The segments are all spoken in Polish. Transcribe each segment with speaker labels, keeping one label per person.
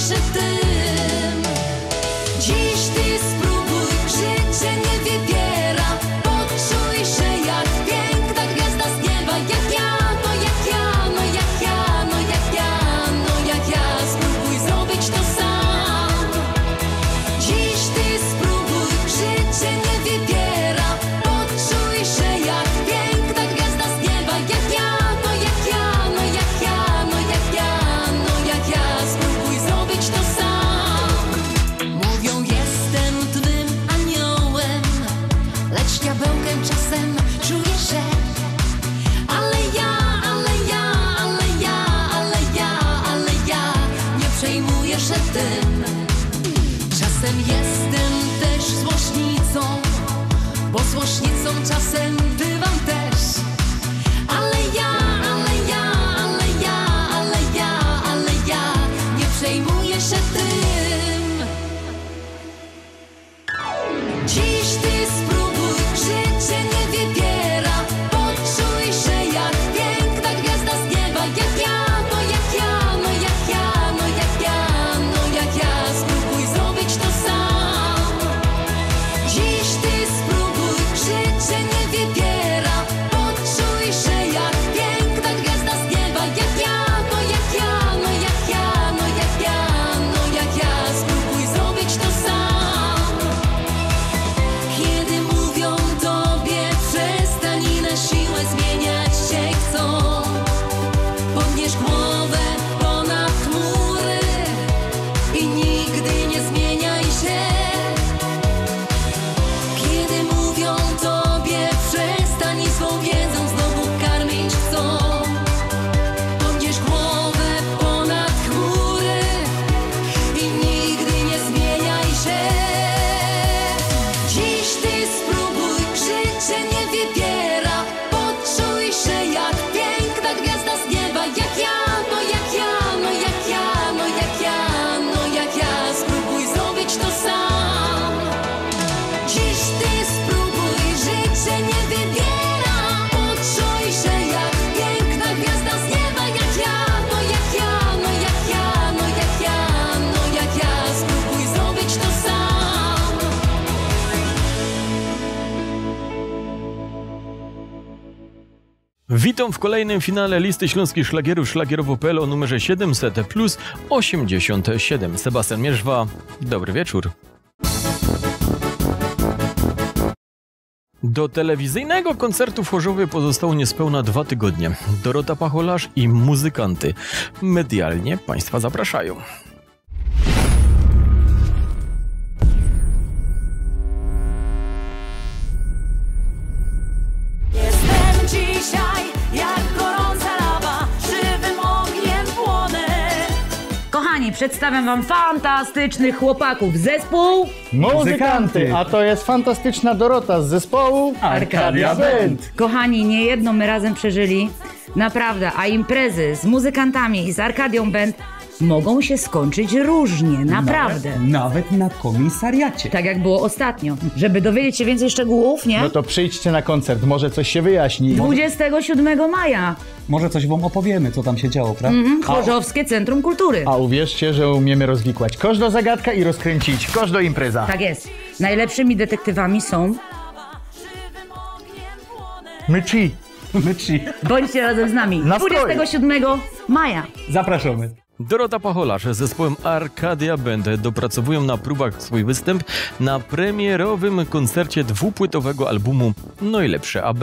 Speaker 1: się tym. Dziś ty spróbuj, życie nie wybiera. Poczuj się jak piękna gwiazda z nieba. Jak ja, no jak ja, no jak ja, no jak ja, no jak ja. Spróbuj zrobić to sam. Dziś ty spróbuj, życie nie wybiera. Poczuj się jak piękna gwiazda z nieba. Jak ja, no jak ja, no jak ja, no jak ja, no jak ja. Spróbuj zrobić to sam. Mówią, jestem twym aniołem, lecz diabełkiem czasem czuję się. Ale ja nie przejmuję się tym. Czasem jestem też złośnicą, bo złośnicą czasem bywam też. Ale ja nie przejmuję się tym. Dziś ty spróbuj, życie nie wybiera. Poczuj się jak piękna gwiazda z nieba. Jak ja, no jak ja, no jak ja, no jak ja, no jak ja. Spróbuj zrobić to sam. Dziś ty spróbuj, życie nie wybiera. Poczuj się jak piękna gwiazda z nieba. Jak ja, no jak ja, no jak ja, no jak ja, no jak ja. Spróbuj zrobić to sam. Kiedy mówią tobie przestań i na siłę zmieniać się chcą, podnieś głowę ponad chmury i nigdy nie zmieniaj się. Kiedy mówią tobie przestań i swą wiedzą znowu karmić chcą, podnieś głowę ponad chmury i nigdy nie zmieniaj się. Dziś ty spróbuj, życie nie wybiera. Poczuj się jak piękna gwiazda z nieba. Jak ja, no jak ja, no jak ja, no jak ja, no jak ja. Spróbuj zrobić to sam. Dziś ty spróbuj, życie nie wybiera. Poczuj się jak piękna gwiazda z nieba. Jak ja, no jak ja, no jak ja, no jak ja, no jak ja. Spróbuj zrobić to sam.
Speaker 2: Witam w kolejnym finale listy śląskich szlagierów szlagierowo.pl o numerze 700 plus 87. Sebastian Mierzwa, dobry wieczór. Do telewizyjnego koncertu w Chorzowie pozostało niespełna 2 tygodnie. Dorota Pacholarz i muzykanty medialnie Państwa zapraszają.
Speaker 1: Jestem dzisiaj jak gorąca lawa, żywym ogniem płonę.
Speaker 3: Kochani, przedstawiam wam fantastycznych chłopaków. Zespół
Speaker 4: Muzykanty, a to jest fantastyczna Dorota z zespołu
Speaker 3: Arcadia
Speaker 4: Band.
Speaker 3: Kochani, niejedno my razem przeżyli. Naprawdę, a imprezy z muzykantami i z Arcadią Band mogą się skończyć różnie, naprawdę.
Speaker 5: Nawet na komisariacie.
Speaker 3: Tak jak było ostatnio. Żeby dowiedzieć się więcej szczegółów, nie?
Speaker 4: No to przyjdźcie na koncert, może coś się wyjaśni.
Speaker 3: 27 maja.
Speaker 5: Może coś wam opowiemy, co tam się działo, prawda?
Speaker 3: Chorzowskie Centrum Kultury.
Speaker 4: A uwierzcie, że umiemy rozwikłać kosz do zagadka i rozkręcić kosz do impreza.
Speaker 3: Tak jest. Najlepszymi detektywami są...
Speaker 4: Myci.
Speaker 3: Bądźcie razem z nami.
Speaker 4: Nastroju.
Speaker 3: 27 maja.
Speaker 5: Zapraszamy.
Speaker 2: Dorota Pacholarz z zespołem Arcadia Band dopracowują na próbach swój występ na premierowym koncercie 2-płytowego albumu Najlepsze AB.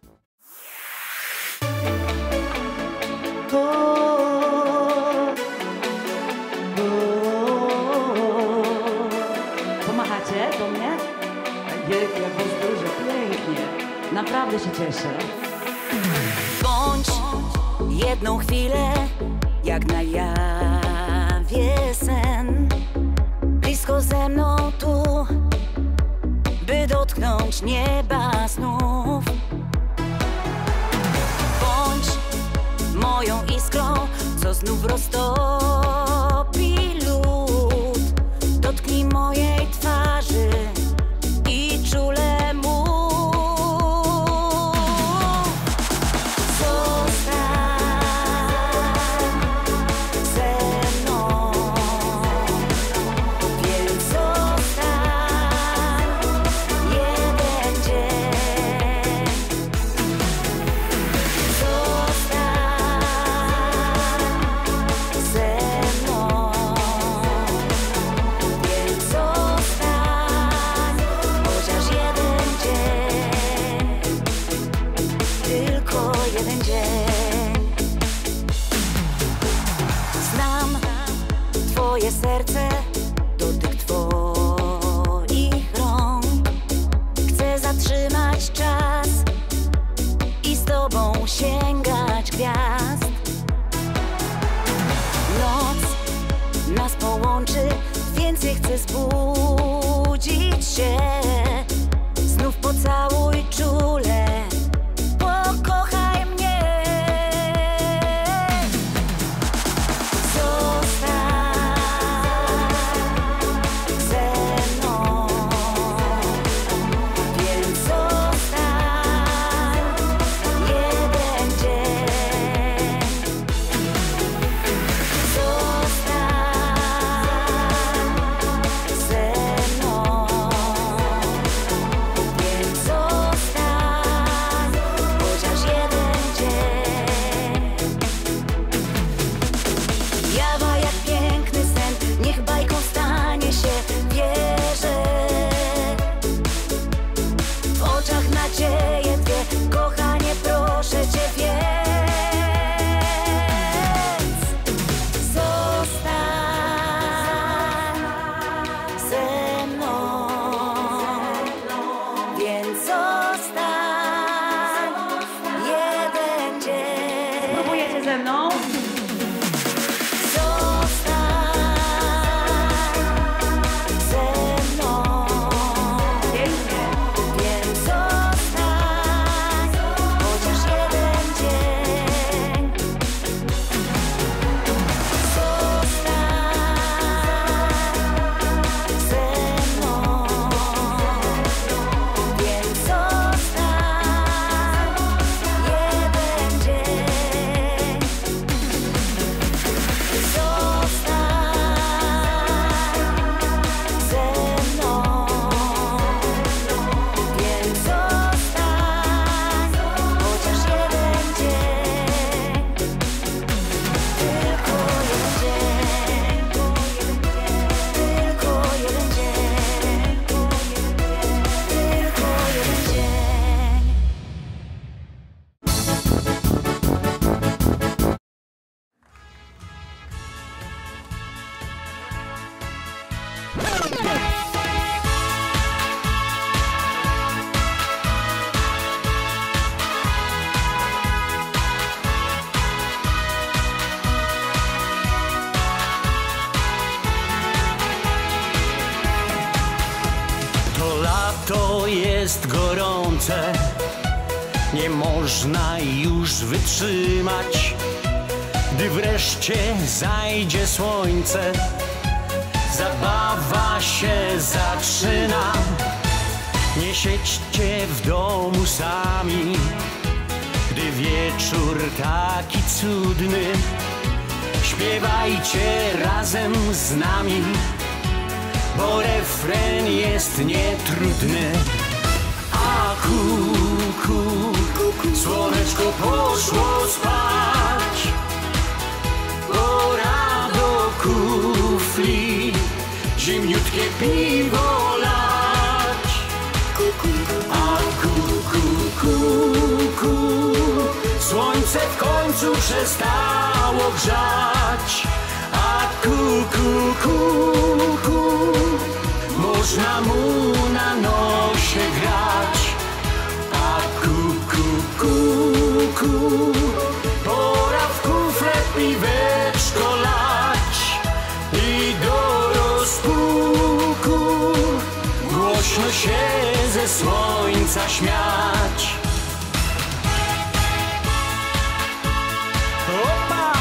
Speaker 3: Pomachacie do mnie? Jak was dużo, pięknie. Naprawdę się cieszę.
Speaker 1: Bądź jedną chwilę jak na jawie sen, blisko ze mną tu, by dotknąć nieba znów. Bądź moją iskrą, co znów roztopi lód. Dotknij mojej twarzy i czule mów. Zostań ze mną. moje serce, dotyk twoich rąk. Chcę zatrzymać czas i z tobą sięgać gwiazd. Noc nas połączy, więcej chcę zbudzić się. Znów pocałuj czule, pokochaj mnie. Zostań ze mną, więc zostań jeden dzień. Zostań ze mną, więc zostań chociaż jeden dzień. Jawa jak piękny sen, niech bajką stanie się, wierzę. W oczach nadzieje dwie, kochanie, proszę cię, więc zostań ze mną, więc zostań jeden dzień.
Speaker 3: Próbujecie ze mną?
Speaker 1: Zostań ze mną,
Speaker 3: Pięknie.
Speaker 1: więc zostań chociaż jeden dzień. Zostań ze mną, więc zostań jeden dzień. Zostań ze mną, więc zostań chociaż jeden dzień. Tylko jeden dzień, tylko jeden dzień, tylko jeden dzień.
Speaker 6: To lato jest gorące, nie można już wytrzymać. Gdy wreszcie zajdzie słońce, zabawa się zaczyna. Nie siedźcie w domu sami, gdy wieczór taki cudny. Śpiewajcie razem z nami, bo refren jest nietrudny. A słoneczko poszło spać, pora do kufli zimniutkie piwo lać. A słońce w końcu przestało grzać. A można mu na nosie grać. A pora w kufle piweczko lać i do rozpuku głośno się ze słońca śmiać. Opa!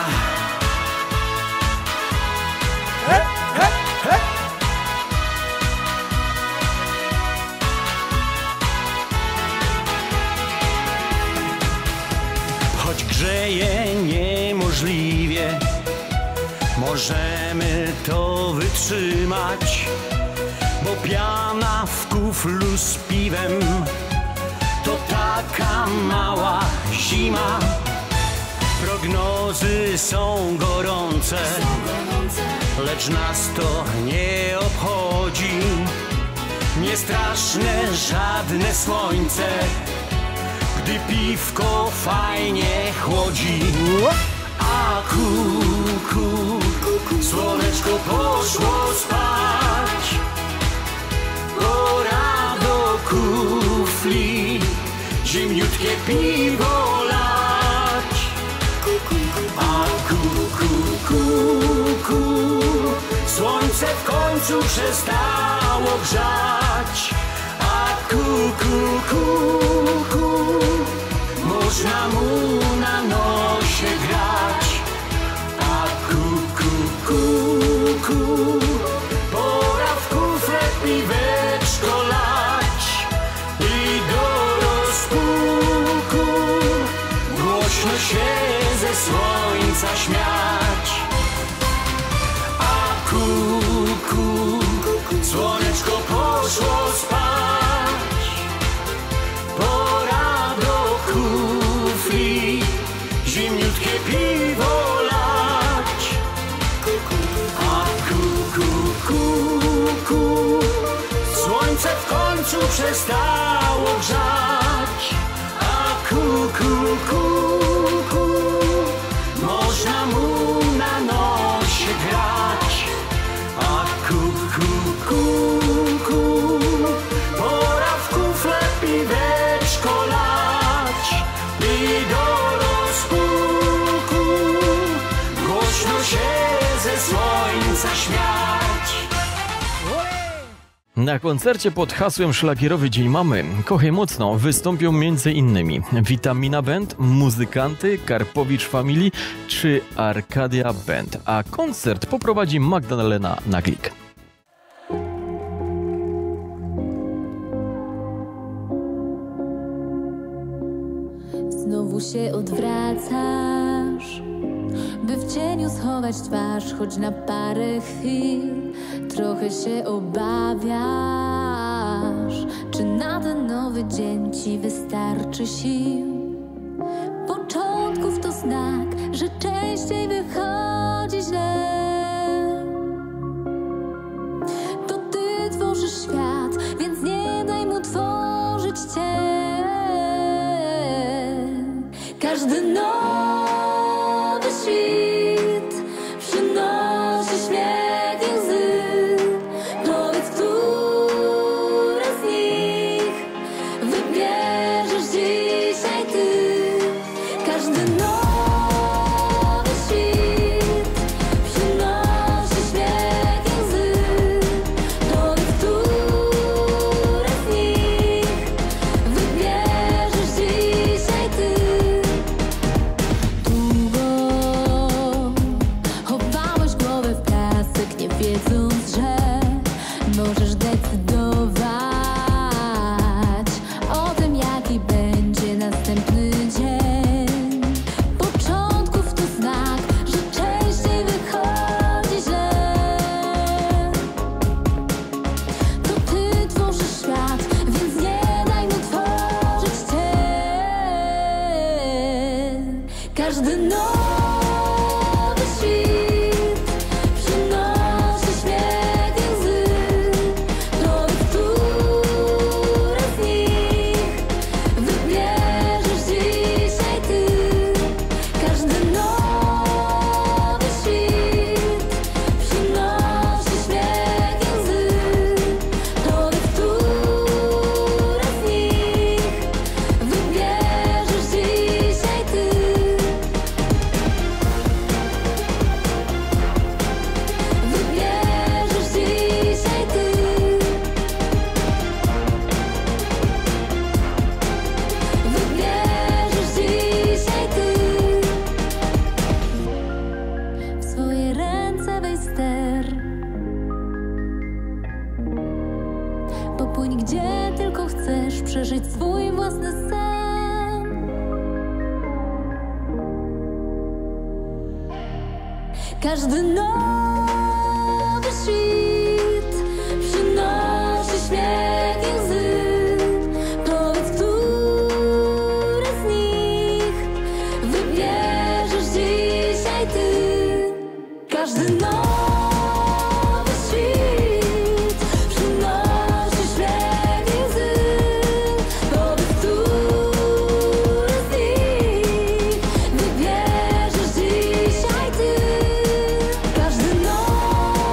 Speaker 6: Choć grzeje niemożliwie, możemy to wytrzymać, bo piana w kuflu z piwem to taka mała zima. Prognozy są gorące, lecz nas to nie obchodzi. Niestraszne żadne słońce, gdy piwko fajnie chłodzi. A słoneczko Słoneczko poszło spać, pora do kufli, zimniutkie piwo lać. A słońce w końcu przestało grzać. A można mu na nosie grać. A pora w kufle piweczko lać i do rozpuku głośno się ze słońca śmiać. A słoneczko poszło spać, pora do kufli, zimniutkie piwo lać. A słońce w końcu przestało grzać. A można mu na nosie grać. A pora w kufle piweczko lać i do rozpuku głośno się ze słońca śmiać.
Speaker 2: Na koncercie pod hasłem Szlagierowy Dzień Mamy Kochaj Mocno wystąpią m.in. Vitamina Band, Muzykanty, Karpowicz Family czy Arcadia Band, a koncert poprowadzi Magdalena Naglik.
Speaker 1: Znowu się odwracasz, by w cieniu schować twarz, choć na parę chwil. Trochę się obawiasz, czy na ten nowy dzień ci wystarczy sił. Początków to znak, że częściej wychodzi źle. To ty tworzysz świat, więc nie daj mu tworzyć cię. Każdy nowy świt przynosi śmiech i łzy. Powiedz, które z nich wybierzesz dzisiaj ty. Każdy nowy świt przynosi śmiech i łzy. Powiedz, które z nich wybierzesz dzisiaj ty. Chowałeś głowę w piasek, nie wiedząc, że możesz decydować o tym, jaki będzie następny dzień. Początków to znak, że częściej wychodzi źle. To ty tworzysz świat, więc nie daj mu tworzyć cię. Każdy nowy świt przynosi śmiech i łzy. Powiedz, które z nich wybierzesz dzisiaj ty. Każdy nowy świt przynosi śmiech i łzy. Powiedz, które z nich wybierzesz dzisiaj ty. Wybierzesz dzisiaj ty. Wybierzesz dzisiaj ty. W swoje ręce weź ster. Popłyń gdzie tylko chcesz, przeżyć swój własny sen. Każdy nowy świt przynosi śmiech i łzy. Powiedz, które z nich wybierzesz dzisiaj ty. Każdy nowy świt przynosi śmiech i łzy. Powiedz, które z nich wybierzesz dzisiaj ty. Każdy nowy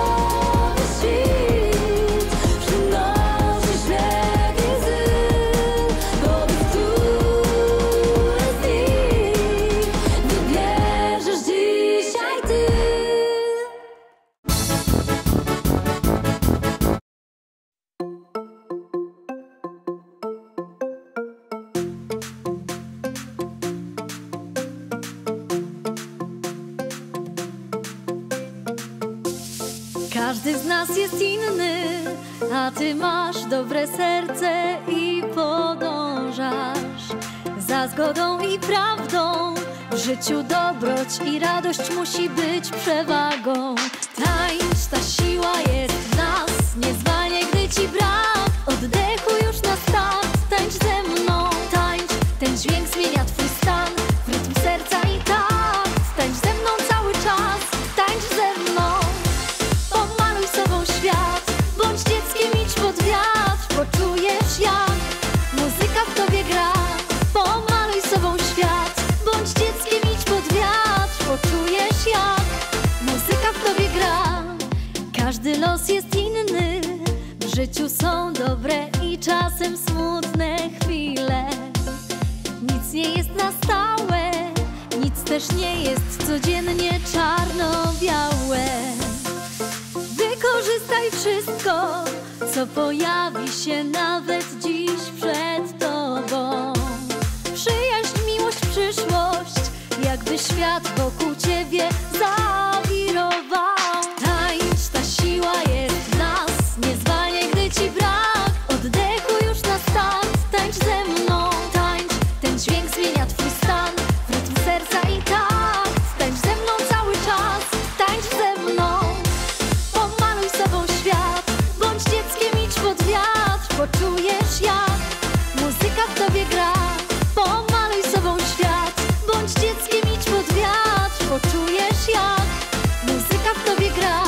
Speaker 1: Każdy z nas jest inny, a ty masz dobre serce i podążasz za zgodą i prawdą. W życiu dobroć i radość musi być przewagą. Tańcz, ta siła jest w nas, niezwanie, gdy ci brak oddechu już na start. Tańcz ze mną, tańcz, ten dźwięk zmienia twój stan w rytm serca i takt. Tańcz ze mną cały czas, tańcz ze mną. Pomaluj sobą świat, bądź dzieckiem, idź pod wiatr. Poczujesz jak muzyka w tobie gra. Pomaluj sobą świat, bądź dzieckiem, idź pod wiatr. Poczujesz jak muzyka w tobie gra. Każdy los jest inny, w życiu są dobre i czasem smutne chwile. Nic nie jest na stałe, nic też nie jest codziennie czarno-białe. Wykorzystaj wszystko, co pojawi się nawet dziś przed tobą. Przyjaźń, miłość, przyszłość, jakby świat wokół ciebie zawirował. Tańcz, ta siła jest w nas, niezwanie, gdy ci brak oddechu już na start. Tańcz ze mną, tańcz, ten dźwięk zmienia twój stan w rytm serca i takt. Tańcz ze mną cały czas, tańcz ze mną. Pomaluj sobą świat, bądź dzieckiem, idź pod wiatr. Poczujesz jak muzyka w tobie gra. Pomaluj sobą świat, bądź dzieckiem, idź pod wiatr. Poczujesz jak muzyka w tobie gra.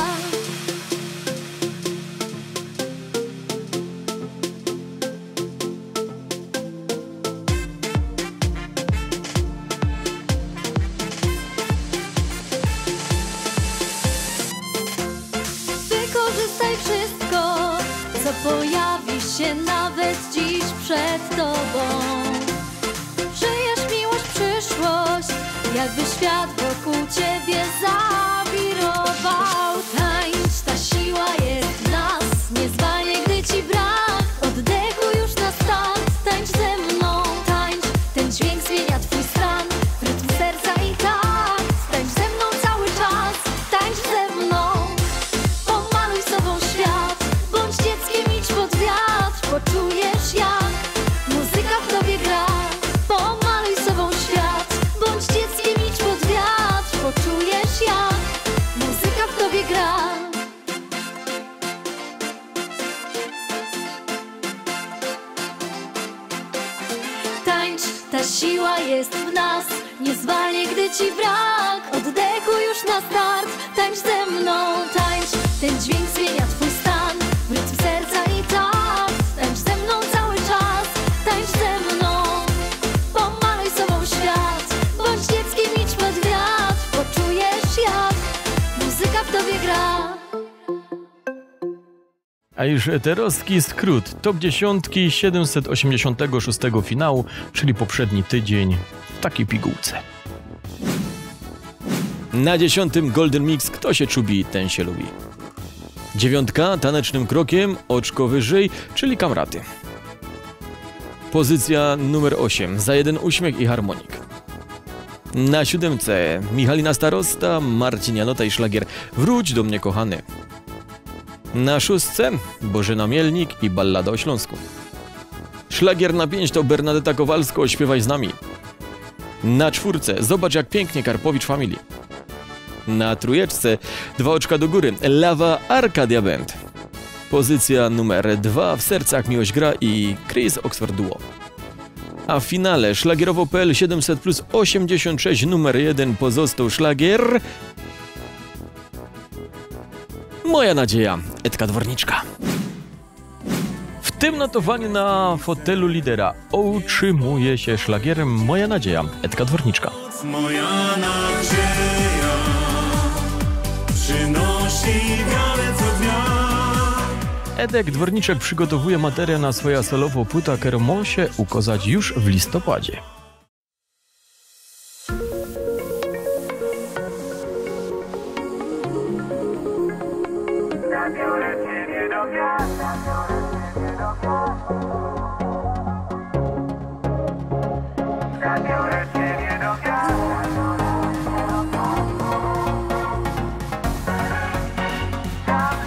Speaker 1: Wykorzystaj wszystko, co pojawi się nawet dziś przed tobą. Przyjaźń, miłość, przyszłość, jakby świat wokół ciebie zawirował. Tańcz, ta siła jest w nas, niezwanie, gdy ci brak oddechu już na start. Tańcz ze mną, tańcz, ten dźwięk zmienia twój stan w rytm serca i takt. Tańcz ze mną cały czas, tańcz ze mną. Pomaluj sobą świat, bądź dzieckiem, idź pod wiatr. Poczujesz jak muzyka w tobie gra. Pomaluj sobą świat, bądź dzieckiem, idź pod wiatr. Poczujesz jak muzyka w tobie gra. Tańcz, ta siła jest w nas, niezwanie, gdy ci brak oddechu już na start. Tańcz ze mną, tańcz, ten dźwięk zmienia twój stan w rytm serca i takt. Tańcz ze mną cały czas, tańcz ze mną. Pomaluj sobą świat, bądź dzieckiem, idź pod wiatr. Poczujesz jak muzyka w tobie gra.
Speaker 2: A już eterowski skrót top 10 786 finału, czyli poprzedni tydzień w takiej pigułce. Na 10 Golden Mix Kto się czubi, ten się lubi. 9 Tanecznym krokiem, oczko wyżej, czyli Kamraty. Pozycja numer 8 Za jeden uśmiech i harmonik. Na 7 Michalina Starosta, Marcin Janota i szlagier Wróć do mnie kochany. Na 6 Bożena Mielnik i Ballada o Śląsku. Szlagier na 5 to Bernadetta Kowalsko, Śpiewaj z nami. Na 4 Zobacz jak pięknie, Karpowicz Family. Na 3 2 oczka do góry, Lawa, Arcadia Band. Pozycja numer 2 W sercach miłość gra i Chris Oxford Duo. A w finale szlagierowo.pl 700 plus 86 numer 1 pozostał szlagier Moja nadzieja, Edka Dworniczka. W tym notowaniu na fotelu lidera utrzymuje się szlagierem Moja nadzieja, Edka Dworniczka.
Speaker 6: Moja nadzieja przynosi wiarę co dnia.
Speaker 2: Edek Dworniczek przygotowuje materiał na swoją solową płytę, którą ma się ukazać już w listopadzie.
Speaker 7: Zabiorę ciebie do gwiazd, zabiorę ciebie do gwiazd.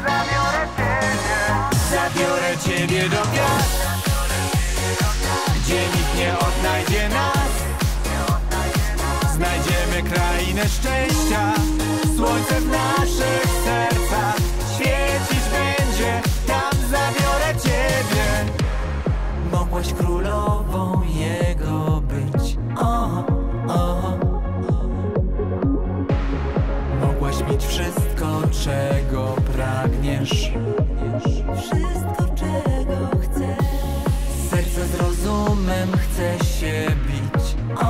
Speaker 6: Ciebie do gwiazd, gdzie nikt nie odnajdzie nas. Znajdziemy krainę szczęścia, słońce w naszych sercach świecić będzie, tam zabiorę Ciebie. Mogłaś królową jego być, mogłaś mieć wszystko, czego pragniesz, wszystko, czego chcesz. Serce z rozumem chce się bić,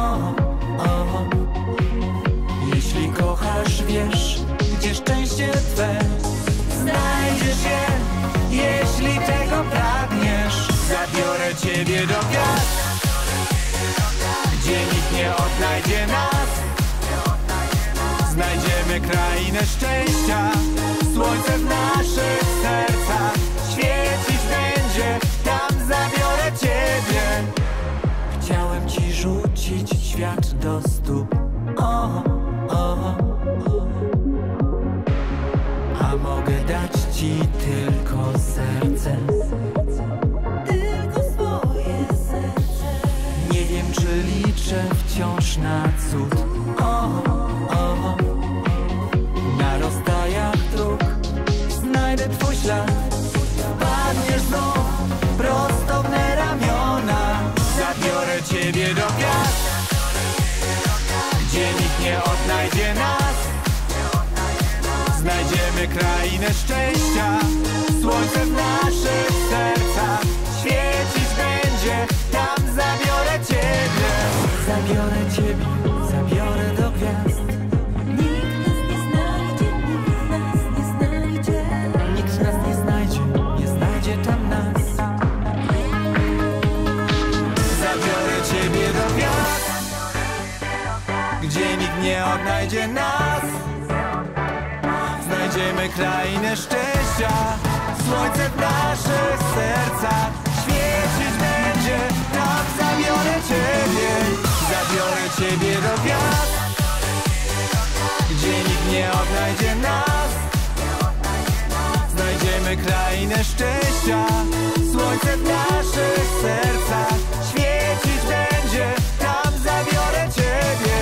Speaker 6: jeśli kochasz, wiesz, gdzie szczęście Twe. Znajdziesz je, jeśli tego pragniesz. Zabiorę Ciebie do gwiazd, gdzie nikt nie odnajdzie nas. Znajdziemy krainę szczęścia, słońce w naszych sercach świecić będzie, tam zabiorę Ciebie. Chciałem Ci rzucić świat do stóp, a mogę dać Ci tylko serce, tylko swoje serce. Nie wiem, czy liczę wciąż na cud, na rozstajach dróg znajdę Twój ślad. Padniesz znów prosto w me ramiona. Zabiorę Ciebie do gwiazd, gdzie nikt nie odnajdzie nas. Znajdziemy krainę szczęścia, słońce w naszych sercach świecić będzie, tam zabiorę Ciebie. Zabiorę Ciebie, zabiorę do gwiazd. Nikt nas nie znajdzie, nikt nas nie znajdzie. Nikt nas nie znajdzie, nie znajdzie tam nas. Zabiorę Ciebie do gwiazd, gdzie nikt nie odnajdzie nas. Znajdziemy krainę szczęścia, słońce w naszych sercach świecić będzie, tam zabiorę Ciebie. Zabiorę Ciebie do gwiazd, gdzie nikt nie odnajdzie nas. Znajdziemy krainę szczęścia, słońce w naszych sercach świecić będzie, tam zabiorę Ciebie.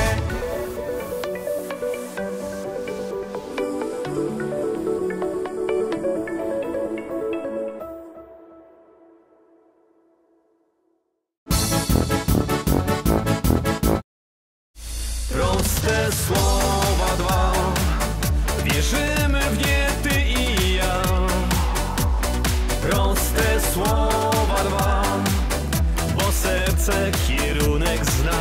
Speaker 6: Proste słowa dwa, wierzymy w nie ty i ja. Proste słowa dwa, bo serce kierunek zna.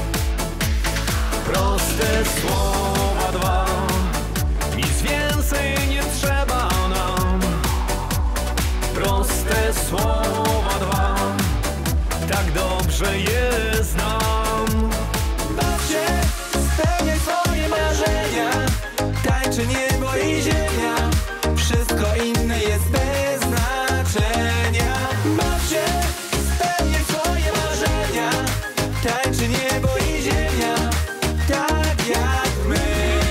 Speaker 6: Proste słowa dwa, nic więcej nie trzeba nam. Proste słowa dwa, tak dobrze je znam. Baw się, spełniaj swoje marzenia, tańczy niebo i ziemia, wszystko inne jest bez znaczenia. Baw się, spełniaj swoje marzenia, tańczy niebo i ziemia, tak jak my.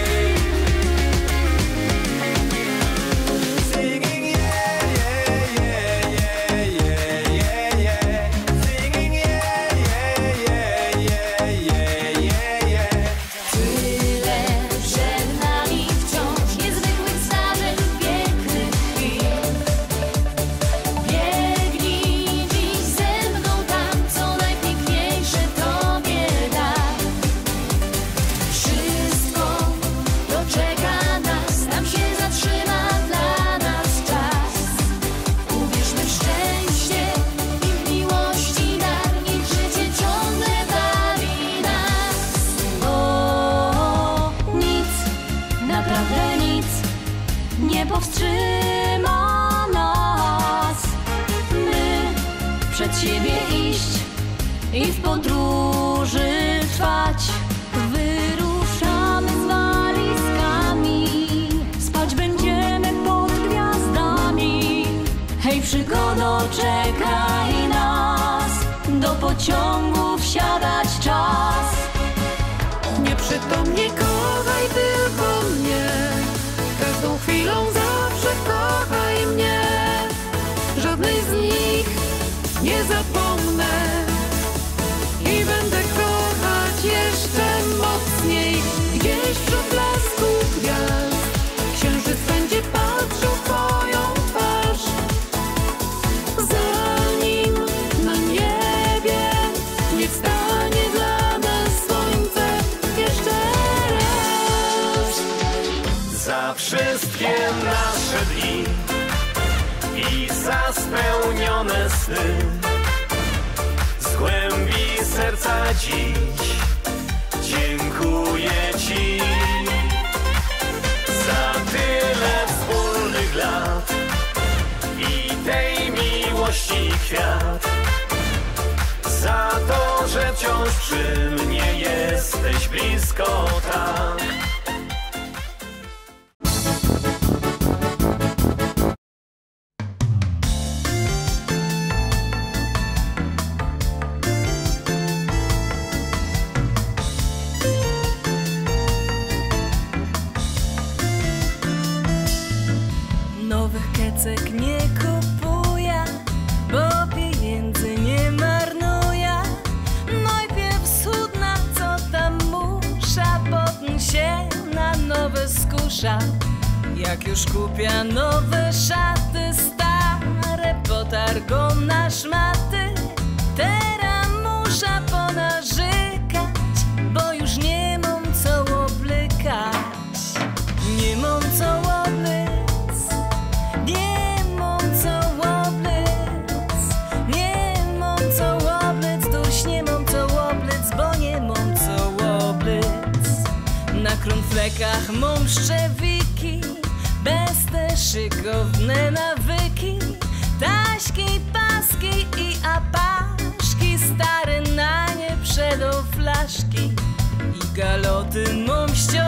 Speaker 6: Singing yeah, yeah, yeah, yeah, yeah, yeah. Singing yeah, yeah, yeah, yeah, yeah, yeah, yeah.
Speaker 1: Tyle przed nami wciąż niezwykłych zdarzeń, pięknych chwil. Biegnij dziś ze mną tam, co najpiękniejsze Tobie da. Wszystko to czeka nas, tam się zatrzyma dla nas czas. Uwierzmy w szczęście i w miłości dar, niech życie ciągle bawi nas. O, nic, naprawdę nic nie powstrzyma nas. My przed siebie iść i w podróży trwać. Wyruszamy z walizkami, spać będziemy pod gwiazdami. Hej, przygodo, czekaj nas, do pociągu wsiadać czas. Nieprzytomnie kochaj tylko mnie, każdą chwilą zawsze kochaj mnie. Żadnej z nich
Speaker 6: za wszystkie nasze dni i za spełnione sny. Z głębi serca dziś dziękuję Ci za tyle wspólnych lat i tej miłości kwiat, za to, że wciąż przy mnie jesteś blisko tak.
Speaker 1: Nowych kecek nie kupuję, bo pieniędzy nie marnuję. Najpierw schudnę, co tam muszę, potem się na nowe skusza. Jak już kupię nowe szaty, stare potargą na szmaty. Teraz muszę ponarzekać, bo już nie mam co oblykać. Nie mam co oblec, nie mam co oblec, nie mam co oblec, dość nie mam co oblec, bo nie mam co oblec. Na kronflekach mam szczewiki, bez te szykowne nawyki. Taśki, paski i apaszki, stare na nie przedo flaszki. I galoty mam ściągane